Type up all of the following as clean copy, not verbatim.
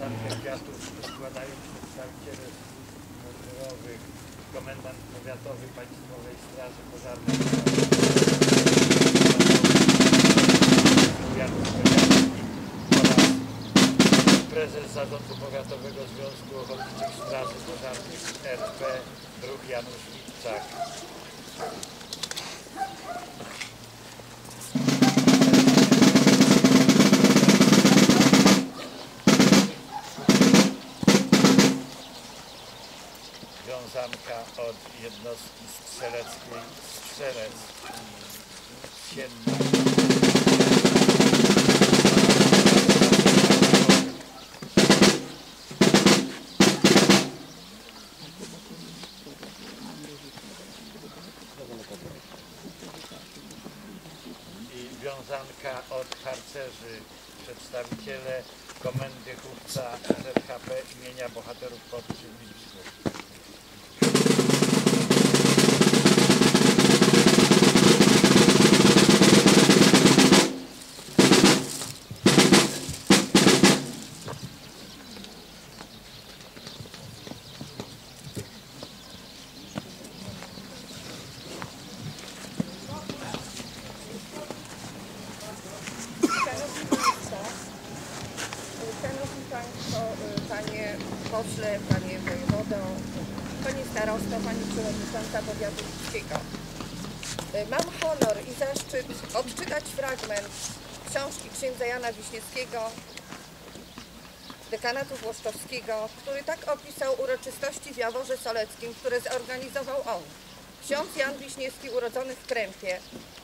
wiązankę kwiatów składają przedstawiciele mundurowych, komendant powiatowy Państwowej Straży Pożarnej, Janusz Koziarski oraz prezes Zarządu Powiatowego Związku Ochotniczych Straży Pożarnych RP druk Janusz Witczak. Wiązanka od jednostki strzeleckiej Strzelec Sienna. I wiązanka od harcerzy, przedstawiciele Komendy Chówca ZHP imienia Bohaterów Podczyn Lipsków. Szanowni Państwo, Panie Pośle, Panie Wojewodo, Panie Starosto, Pani Przewodnicząca Powiatu Lipskiego. Mam honor i zaszczyt odczytać fragment książki księdza Jana Wiśniewskiego, dekanatu włoszczowskiego, który tak opisał uroczystości w Jaworze Soleckim, które zorganizował on. Ksiądz Jan Wiśniewski, urodzony w Krępie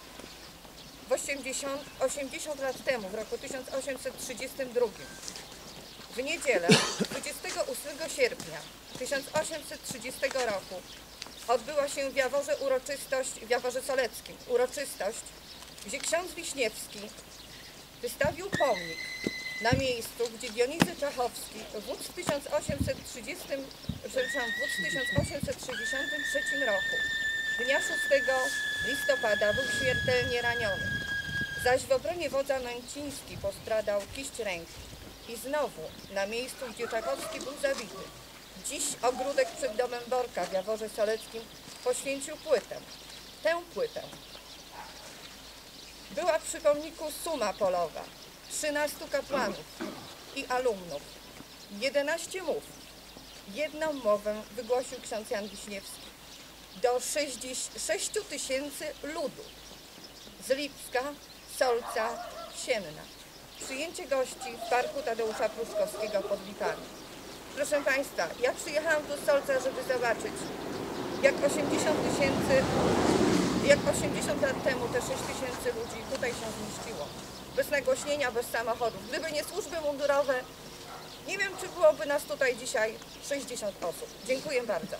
80 lat temu, w roku 1832. W niedzielę 28 sierpnia 1830 roku odbyła się w Jaworze w Jaworze Soleckim uroczystość, gdzie ksiądz Wiśniewski wystawił pomnik na miejscu, gdzie Dionizy Czachowski wódz w 1863 roku, dnia 6 listopada, był śmiertelnie raniony. Zaś w obronie wodza Nęciński postradał kiść ręki. I znowu na miejscu, gdzie Czachowski był zabity, dziś ogródek przed domem Borka w Jaworze Soleckim poświęcił płytę. Tę płytę była przy pomniku suma polowa, 13 kapłanów i alumnów, 11 mów. Jedną mowę wygłosił ksiądz Jan Wiśniewski do 6 000 ludu z Lipska, Solca, Sienna. Przyjęcie gości w parku Tadeusza Pruszkowskiego pod Lipami. Proszę Państwa, ja przyjechałam tu z Solca, żeby zobaczyć, jak 80 lat temu te 6 000 ludzi tutaj się zmieściło. Bez nagłośnienia, bez samochodów. Gdyby nie służby mundurowe, nie wiem, czy byłoby nas tutaj dzisiaj 60 osób. Dziękuję bardzo.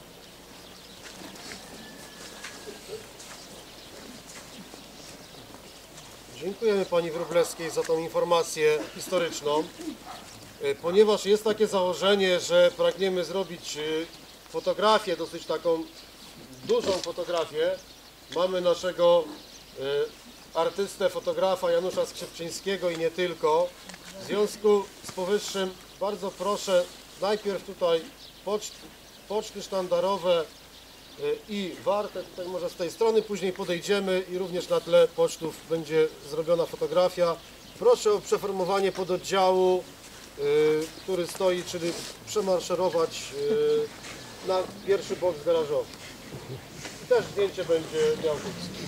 Dziękujemy Pani Wróblewskiej za tą informację historyczną. Ponieważ jest takie założenie, że pragniemy zrobić fotografię, dosyć taką dużą fotografię, mamy naszego artystę, fotografa Janusza Skrzypczyńskiego i nie tylko. W związku z powyższym bardzo proszę najpierw tutaj poczty sztandarowe i warte, tutaj może z tej strony, później podejdziemy i również na tle pocztów będzie zrobiona fotografia. Proszę o przeformowanie pododdziału, który stoi, czyli przemaszerować na pierwszy boks garażowy. I też zdjęcie będzie miał Kucki.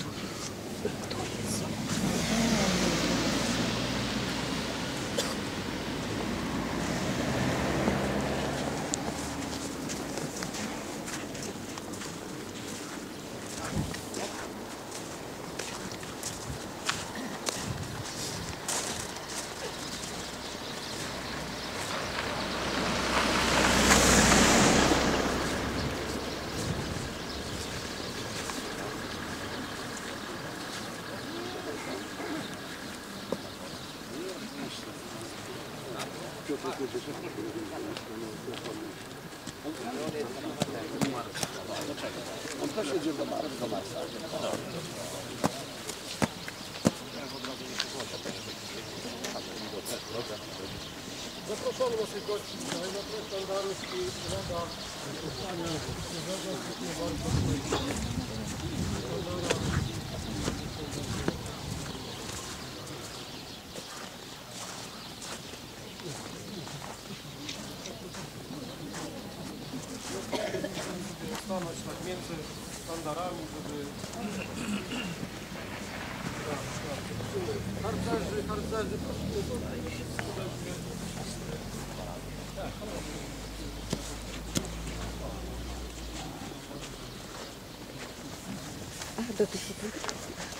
On też jedzie do Marsa. Zapraszamy naszych gości dzisiaj na tle sztandarów i loga powstania stanąć tak między sztandarami, żeby harcerzy, prosimy tutaj. Do tych fotografii.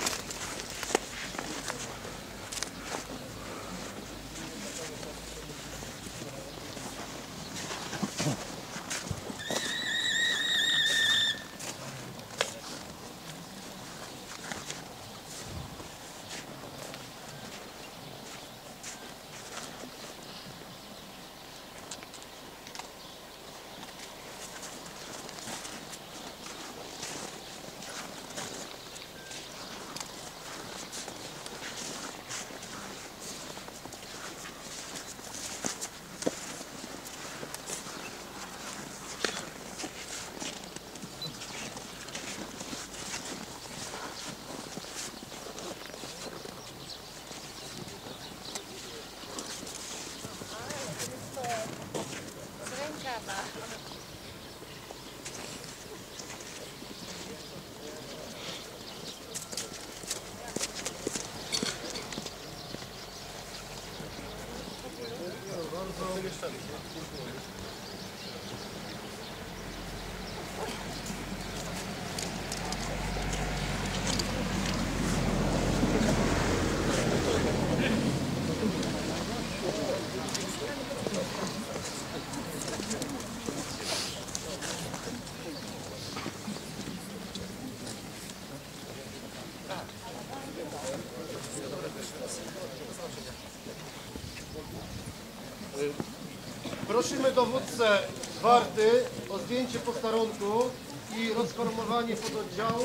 Prosimy dowódcę warty o zdjęcie posterunku i rozformowanie pododdziału.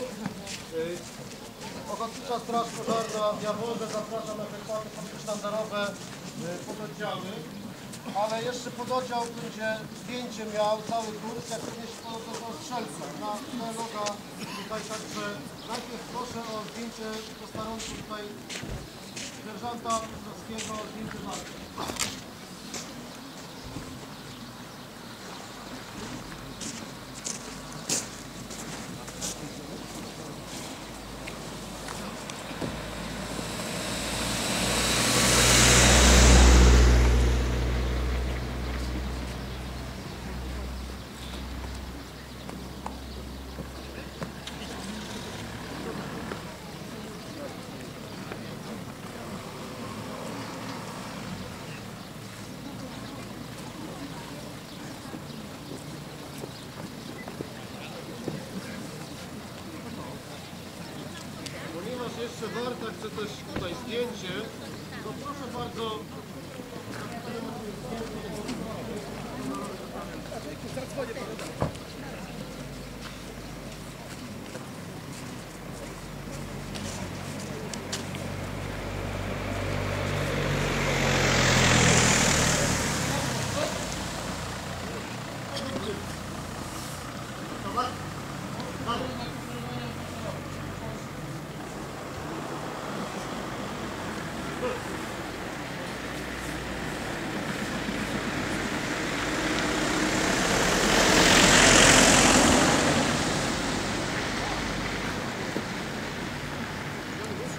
Ochotnicza Straż Pożarna w Jaworze zaprasza na wykłady sztandarowe pododdziały, ale jeszcze pododział będzie zdjęcie miał cały kurs, jak również pododział strzelca. Na tle loga tutaj, także najpierw proszę o zdjęcie posterunku tutaj sierżanta Piotrowskiego, zdjęcie warty. Ponieważ jeszcze warta chce też tutaj zdjęcie, to proszę bardzo.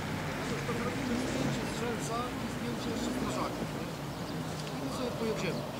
Zdjęcie strzelca i zdjęcie jeszcze strażaka. I sobie pojedziemy.